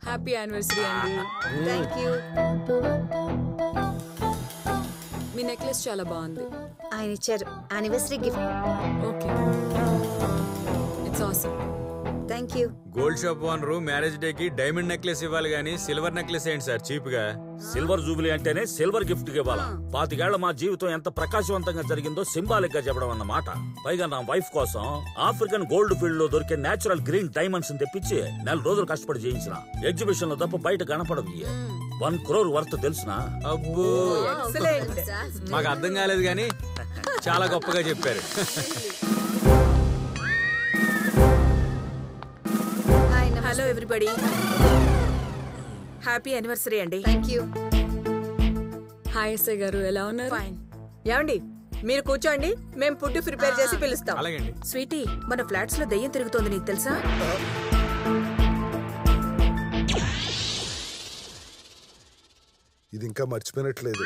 Happy anniversary అండి. Thank you. మీ necklace చాలా బాగుంది. ఆయన ఇచ్చారు anniversary gift. Okay, it's awesome. Thank you. Gold shop owner marriage day కి డైమండ్ నెక్లెస్ ఇవ్వాలి గానీ సిల్వర్ నెక్లెస్ ఏంటి సార్ చీప్ గా? సిల్వర్ జూబిలీ అంటేనే సిల్వర్ గిఫ్ట్ ఇవ్వాలా? 25 ఏళ్ల మా జీవితం ఎంత ప్రకాశవంతంగా జరిగిందో సింబాలిక్ గా చెప్పడం అన్నమాట. పైగా నా వైఫ్ కోసం ఆఫ్రికన్ గోల్డ్ ఫీల్డ్ లో దొరికే నేచురల్ గ్రీన్ డైమండ్స్ తెప్పించి 4 రోజులు కష్టపడి చేయించిన. ఎగ్జిబిషన్ లో తప్ప బయట కనపడదు. 1 crore వర్త్ తెలుసునా? అబ్బో, మాకు అర్థం కాలేదు గానీ చాలా గొప్పగా చెప్పారు. హలో ఎవ్రీబడి, హ్యాపీ యానివర్సరీ అండి. థాంక్యూ. హాయ్ ఎస్ఐ గారు, ఎలా ఉన్నారు? ఫైన్. ఏమండి మీరు కూర్చోండి, మేము ఫుడ్ ప్రిపేర్ చేసి పిలుస్తాం. అలాగండి. స్వీటీ, మన ఫ్లాట్స్ లో దయ్యం తిరుగుతోంది, నీకు తెలుసా? ఇది ఇంకా మర్చిపోయినట్లేదు.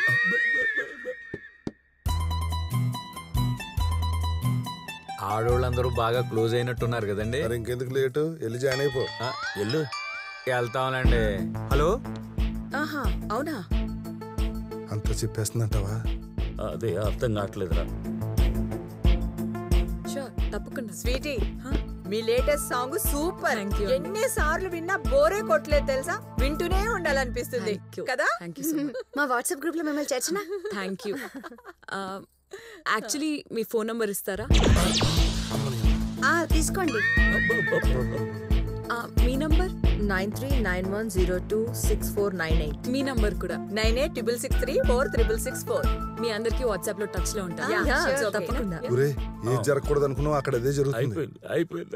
ఆడోళ్ళందరూ బాగా క్లోజ్ అయినట్టున్నారు కదండి. మరి ఇంకెందుకు లేటు, వెళ్ళి జాయిన్ అయిపో. ఎల్లు వెళ్తాంలేండి. హలో, ఆహా, అవునా? అంతా చెప్పేస్తుందంటావా? అదే అర్థం కావట్లేదురా. షూర్, తప్పకుండా. స్వీటీ, మీ latest song super. Thank you. ఎన్ని సార్లు విన్నా బోరే కొట్టలేదు తెలుసా? వింటూనే ఉండాలనిపిస్తుంది కదా. Thank you so much. మా వాట్సాప్ గ్రూప్ లో మిమ్మల్ని చేర్చనా? Thank you. యాక్చువల్లీ మీ ఫోన్ నంబర్ ఇస్తారా? తీసుకోండి. మీ నంబర్? 9391026498. మీ నంబర్ కూడా. 9866634664. మీ అందరికి వాట్సాప్ లో టచ్ లో ఉంటాను. Yeah, sure, తప్పకుండా. ఒరే, ఏం జరగకూడదు అనుకున్నావు, అక్కడ అదే జరుగుతుంది. అయిపోయింది.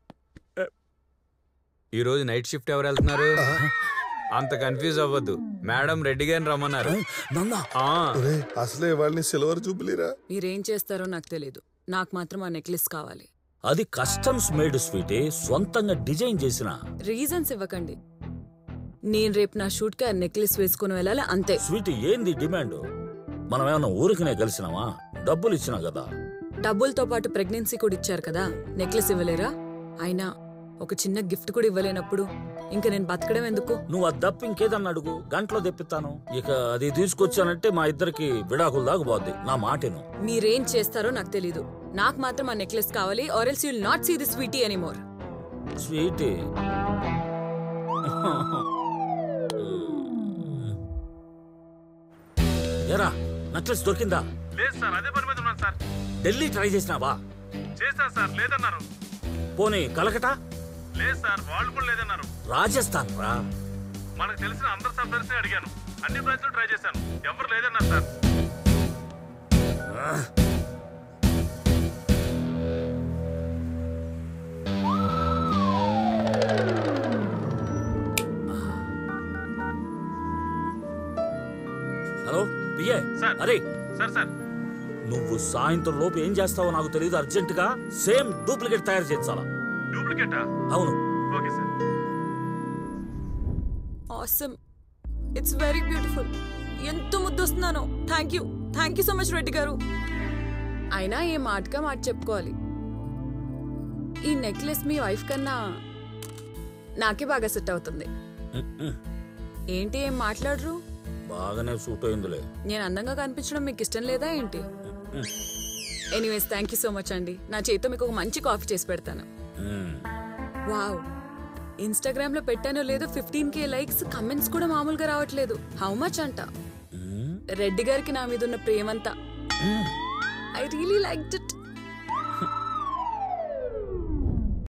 ఈ రోజు నైట్ షిఫ్ట్ ఎవరు వెళ్తున్నారు? అంత కన్ఫ్యూజ్ అవ్వద్దు, మేడం రెడ్డి గారిని రమ్మన్నారు. ఒరే, అసలే వాళ్ళని సిల్వర్ జూబిలీరా. మీరేం చేస్తారో నాకు తెలియదు, నాకు మాత్రం ఆ నెక్లెస్ కావాలి. అది కస్టమ్స్ మేడ్ స్వీటీ, స్వంతంగా డిజైన్ చేసిన. రీజన్స్ ఇవ్వకండి. నేను రేపు నా షూట్ కి ఆ నెక్లెస్ వేసుకుని వెళ్ళాలి, అంతే. స్వీటీ, ఏంది డిమాండ్? మనం ఏమన్నా ఊరికనే కలిసినావా? డబ్బులు ఇచ్చినా కదా. డబ్బులతో పాటు ప్రెగ్నెన్సీ కూడా ఇచ్చారు కదా, నెక్లెస్ ఇవ్వలేరా? అయినా ఒక చిన్న గిఫ్ట్ కూడా ఇవ్వలేనప్పుడు ఇంకా నేను బతకడం ఎందుకు? నువ్వు అది తప్ప ఇంకేదన్నా అడుగు, గంటలో తెప్పిస్తాను. ఇక అది తీసుకొచ్చానంటే మా ఇద్దరికి విడాకులు దాకపోద్ది. నా మాటను. మీరేం చేస్తారో నాకు తెలీదు, నాకు మాత్రం ఆ నెక్లెస్ కావాలి, or else you will not see this sweetie anymore. Sweetie, ఏరా నెక్లెస్ దొరికిందా? లేదు సార్, అదే పని మీద ఉన్నాను సార్. ఢిల్లీ ట్రై చేసినావా? చేశాను సార్, లేదన్నారు. పోనీ కలకటా? లేదు సార్, వాళ్ళు కూడా లేదన్నారు. రాజస్థాన్ రా. మనకు తెలిసిన అందరు సప్లైర్స్ అడిగాను, అన్ని బ్రాంచ్లు ట్రై చేశాను, ఎవరు లేదన్నారు సార్. Hello PA. సార్. అరే సార్ సార్ నువ్వు సాయంత్రం లోపు ఏం చేస్తావో నాకు తెలియదు. అర్జెంట్ గా సేమ్ డూప్లికేట్ తయారు చేయించాలా? డూప్లికేటా? అవును. Okay sir. Awesome, it's very beautiful. ఎంత ముద్దొస్తున్నానో. Thank you so much Reddy గారు. అయినా ఏ మాటగా మాట చెప్పుకోవాలి, ఈ నెక్లెస్ మీ వైఫ్ కన్నా నాకే బాగా సెట్ అవుతుంది. ఏంటి ఏం మాట్లాడరు? బాగానే సూట్ అయిందిలే. నేను అందంగా కనిపించడం మీకు ఇష్టం లేదా ఏంటి? Anyways thank you so much అండి. నా చేతితో మీకు ఒక మంచి కాఫీ చేసి పెడతాను. వావ్, ఇన్స్టాగ్రామ్ లో పెట్టానో లేదో 15K లైక్స్, కమెంట్స్ కూడా మామూలుగా రావట్లేదు. హౌ మచ్ అంట? రెడ్డి గారికి నా మీద ఉన్న ప్రేమంతా. I really liked it.